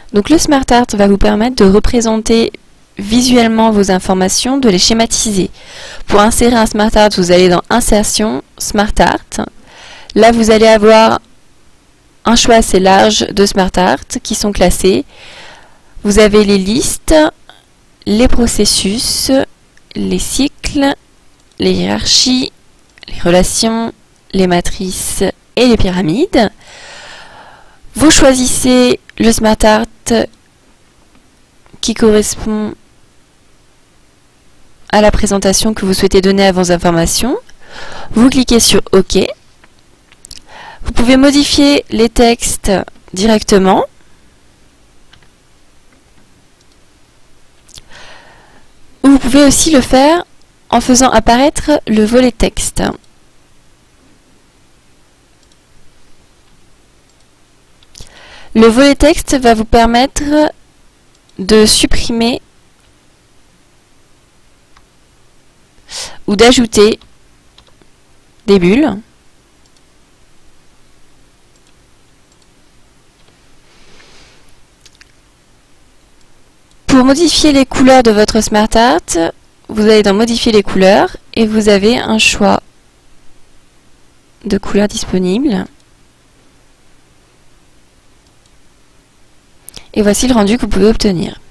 Donc le Smart Art va vous permettre de représenter visuellement vos informations, de les schématiser. Pour insérer un Smart Art, vous allez dans Insertion, Smart Art. Là, vous allez avoir un choix assez large de Smart Art qui sont classés. Vous avez les listes, les processus, les cycles, les hiérarchies, les relations, les matrices et les pyramides. Vous choisissez le Smart Art qui correspond à la présentation que vous souhaitez donner à vos informations. Vous cliquez sur OK. Vous pouvez modifier les textes directement. Ou vous pouvez aussi le faire en faisant apparaître le volet texte. Le volet texte va vous permettre de supprimer ou d'ajouter des bulles. Pour modifier les couleurs de votre Smart Art, vous allez dans Modifier les couleurs et vous avez un choix de couleurs disponibles. Et voici le rendu que vous pouvez obtenir.